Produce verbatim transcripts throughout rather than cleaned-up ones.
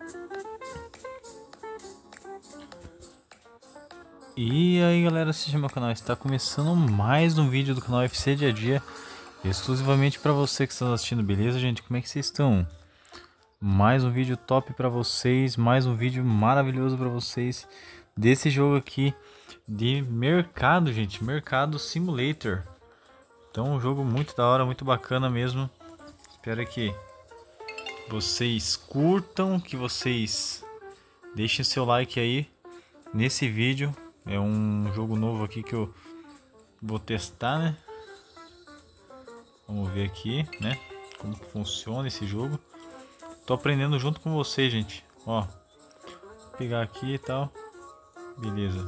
E aí galera, assiste meu canal, está começando mais um vídeo do canal U F C Dia a Dia, exclusivamente para você que está assistindo, beleza gente? Como é que vocês estão? Mais um vídeo top para vocês, mais um vídeo maravilhoso para vocês desse jogo aqui de mercado, gente, Mercado Simulator. Então um jogo muito da hora, muito bacana mesmo. Espero que vocês curtam, que vocês deixem seu like aí nesse vídeo. É um jogo novo aqui que eu vou testar, né? Vamos ver aqui, né? Como que funciona esse jogo. Tô aprendendo junto com vocês, gente. Ó, vou pegar aqui e tal. Beleza.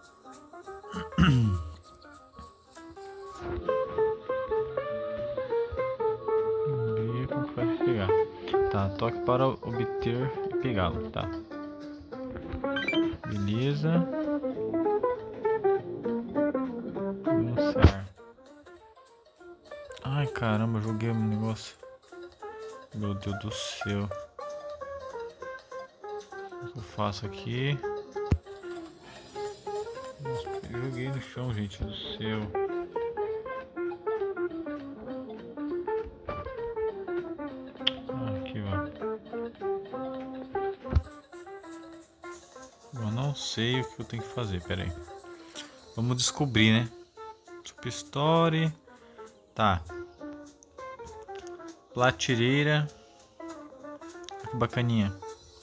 Vamos ver como que vai pegar. Tá, toque para obter e pegá-lo, tá. Beleza. Começar. Ai caramba, joguei um negócio. Meu Deus do céu. O que eu faço aqui? Nossa, eu joguei no chão, gente do céu. Aqui, ó. Eu não sei o que eu tenho que fazer, pera aí. Vamos descobrir, né? Super Story. Tá. Platireira. Que bacaninha.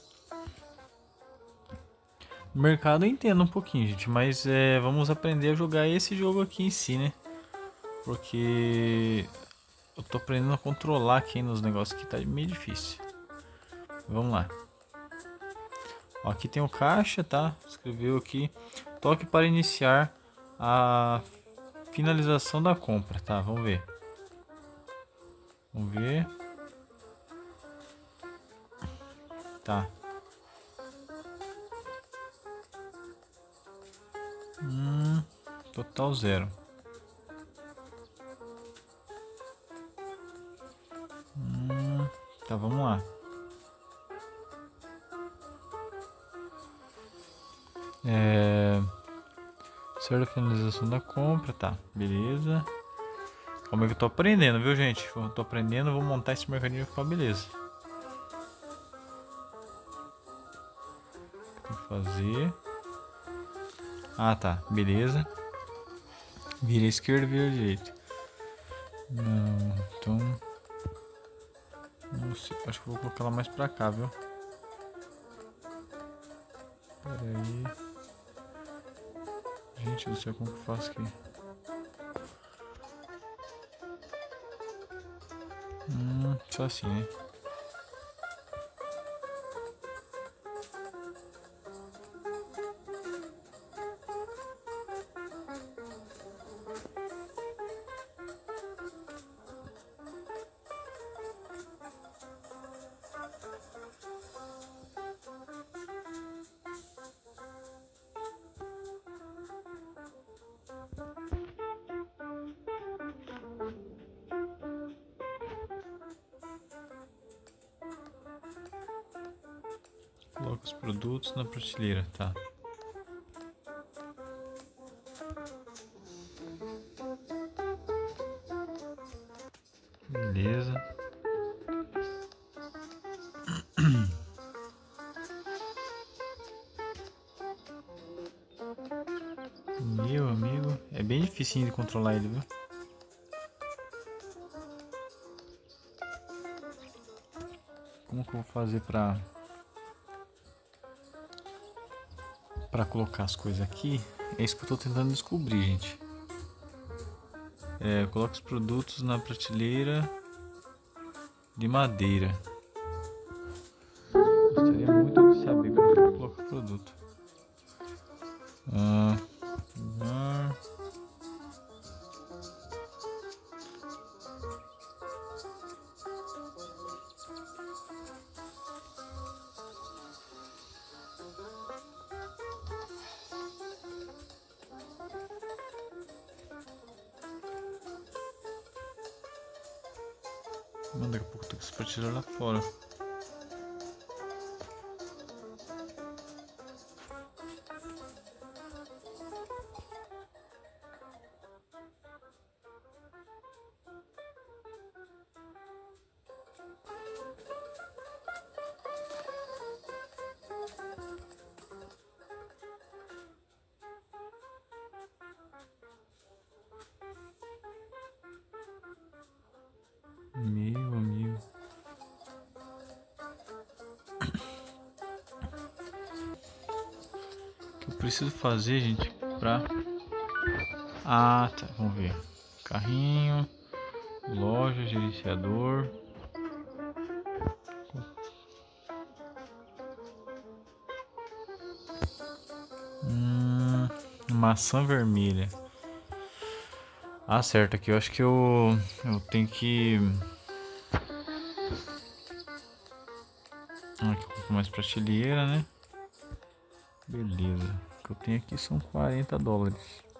Mercado eu entendo um pouquinho, gente, mas é, vamos aprender a jogar esse jogo aqui em si, né? Porque eu tô aprendendo a controlar aqui nos negócios que tá meio difícil. Vamos lá. Ó, aqui tem o caixa, tá? Escreveu aqui. Toque para iniciar a finalização da compra, tá? Vamos ver. Vamos ver. Tá. Hum, total zero. Hum, tá, vamos lá. É... Certa finalização da compra, tá, beleza. Como é que eu tô aprendendo, viu gente? Eu tô aprendendo, vou montar esse mercadinho e ficar beleza. Vou fazer. Ah tá, beleza. Vira a esquerda, vira a direita. Não, então... Não sei, acho que vou colocar ela mais pra cá, viu? Pera aí. Gente do céu, como que eu faço aqui? Hum, só assim, né? Coloca os produtos na prateleira, tá. Beleza. Meu amigo, é bem difícil de controlar ele, viu? Como que eu vou fazer pra para colocar as coisas aqui? É isso que eu tô tentando descobrir, gente. É, coloca os produtos na prateleira de madeira. Gostaria muito de saber como eu coloco o produto. Ah, ah. Mano, daqui a pouco eu tô com esse prateleira lá fora. eu preciso fazer, gente, pra... Ah, tá, vamos ver. Carrinho, loja, gerenciador. Hum, maçã vermelha. Ah, certo, aqui eu acho que eu, eu tenho que... Ah, aqui eu coloco mais prateleira, né? Beleza. O que eu tenho aqui são quarenta dólares.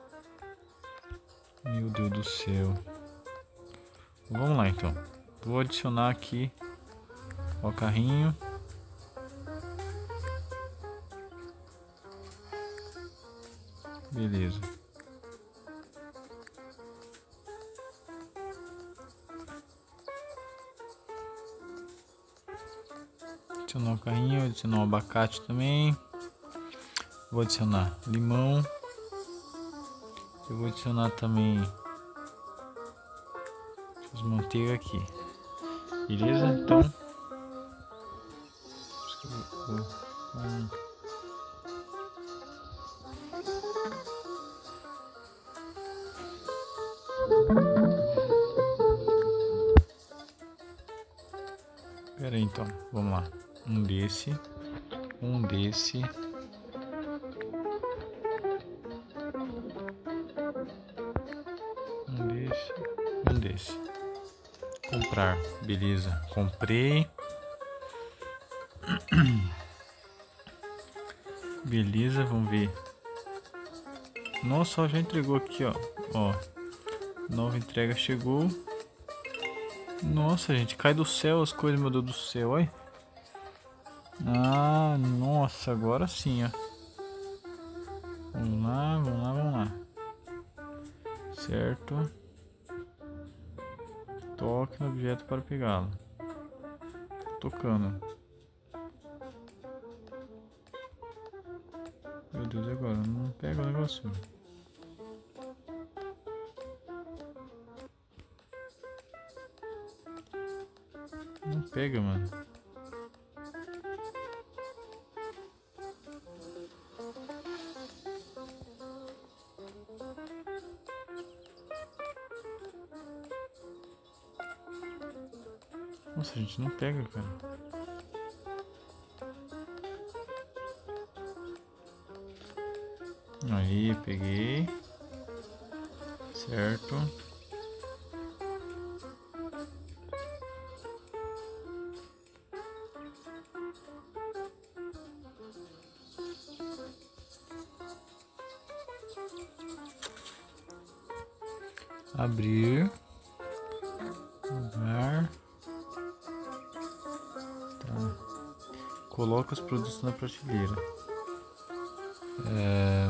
Meu Deus do céu. Vamos lá então. Vou adicionar aqui o carrinho. Beleza. Adicionar o carrinho, adicionar o abacate também. Vou adicionar limão. Eu vou adicionar também as manteiga aqui. Beleza? Então. Pera aí, então, vamos lá. Um desse, um desse. Um desse, um desse. Comprar, beleza. Comprei. Beleza, vamos ver. Nossa, ó, já entregou aqui, ó. Ó, nova entrega chegou. Nossa, gente, cai do céu as coisas, meu Deus do céu, olha. Ah, nossa, agora sim, ó. Vamos lá, vamos lá, vamos lá. Certo. Toque no objeto para pegá-lo. Tocando. Meu Deus, e agora? Não pega o negócio. Não pega, mano. Nossa, a gente não pega, cara. Aí, peguei. Certo. Abrir. Lugar. Tá. Coloca os produtos na prateleira. É...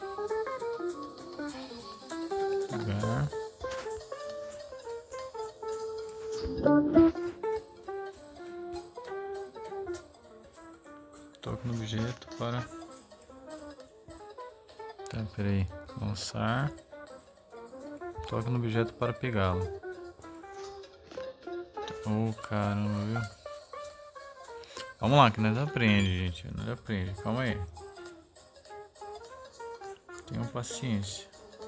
Lugar. Toque no objeto para... Tá, peraí. Lançar. Toque no objeto para pegá-lo. Oh, caramba, viu? Vamos lá, que nós aprende, gente. Nós aprende. Calma aí. Tenham paciência.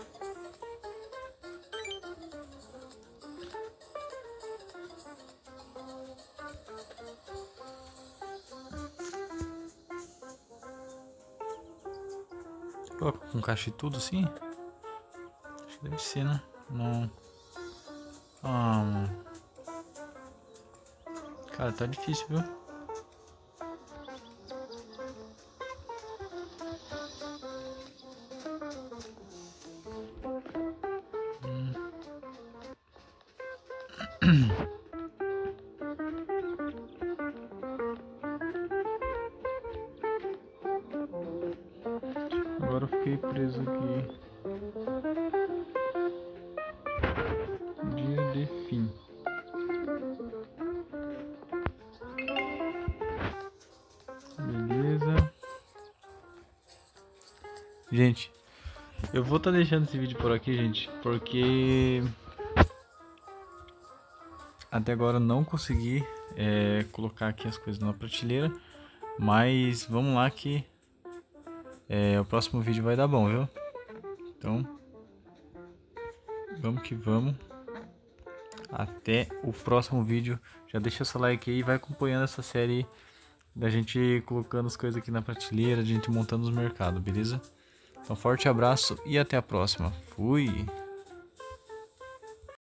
Coloca com caixa e tudo assim? Acho que deve ser, né? Não. Ah, mano. Cara, tá difícil, viu? Hum. Agora eu fiquei preso aqui. Dia de fim. Beleza. Gente, eu vou estar tá deixando esse vídeo por aqui, gente, porque até agora eu não consegui é, colocar aqui as coisas na prateleira, mas vamos lá que é, o próximo vídeo vai dar bom, viu? Então, vamos que vamos. Até o próximo vídeo. Já deixa seu like aí e vai acompanhando essa série da gente colocando as coisas aqui na prateleira, a gente montando os mercados, beleza? Então, forte abraço e até a próxima. Fui!